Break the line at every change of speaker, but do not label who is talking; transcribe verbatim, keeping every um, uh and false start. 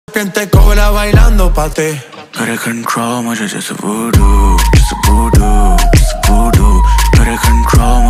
Serpiente cobra bailando pa' ti.
Out of control, mucho just a voodoo, just a voodoo, just a voodoo. Out of control,